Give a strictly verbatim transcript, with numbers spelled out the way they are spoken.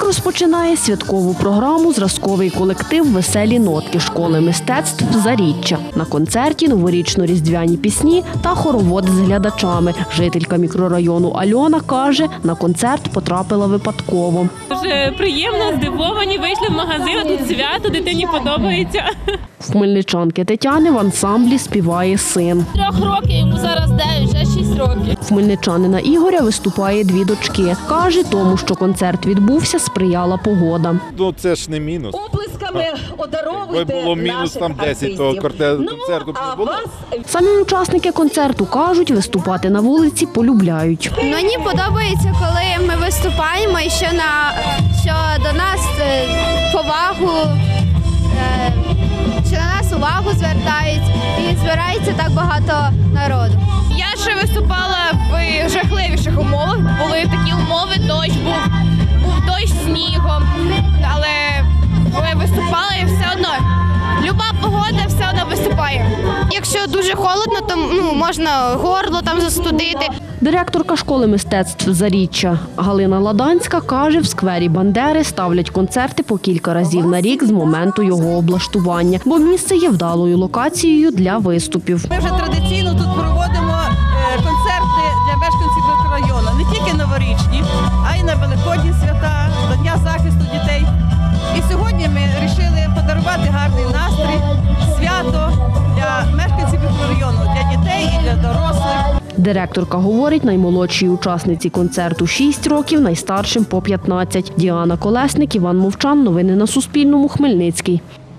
Так розпочинає святкову програму зразковий колектив «Веселі нотки» школи мистецтв «Заріччя». На концерті новорічно-різдвяні пісні та хоровод з глядачами. Жителька мікрорайону Альона каже, на концерт потрапила випадково. Дуже приємно, здивовані, вийшли в магазин, а тут свято, дитині подобається. В хмельничанки Тетяни в ансамблі співає син. Трьох років, йому зараз дев'ять, вже шість років. В хмельничанина Ігоря виступає дві дочки. Каже, тому, що концерт відбувся, сприяла погода. Ну це ж не мінус. Оплесками одаровуйте Якби було мінус там десять, то концерту б не було. Самі учасники концерту кажуть, виступати на вулиці полюбляють. Мені подобається, коли ми виступаємо і що, на, що до нас е, повагу, е, що на нас увагу звертають і збирається так багато народу. Я ще виступала в жахливіших умовах. Були такі умови, дощ був, був дощ снігом. Але коли виступала, і все одно, люба погода все одно виступає. Якщо дуже холодно, то ну, можна горло там застудити. Директорка школи мистецтв «Заріччя» Галина Ладанська каже, в сквері Бандери ставлять концерти по кілька разів на рік з моменту його облаштування, бо місце є вдалою локацією для виступів. Ми вже традиційно тут проводимо концерти для мешканців мікрорайону, не тільки новорічні, а й на великодні свята, до Дня захисту дітей. І сьогодні ми вирішили подарувати гарний настрій, свято для мешканців мікрорайону, для дітей і для дорослих. Директорка говорить, наймолодшій учасниці концерту шість років, найстаршим по п'ятнадцять. Діана Колесник, Іван Мовчан. Новини на Суспільному. Хмельницький.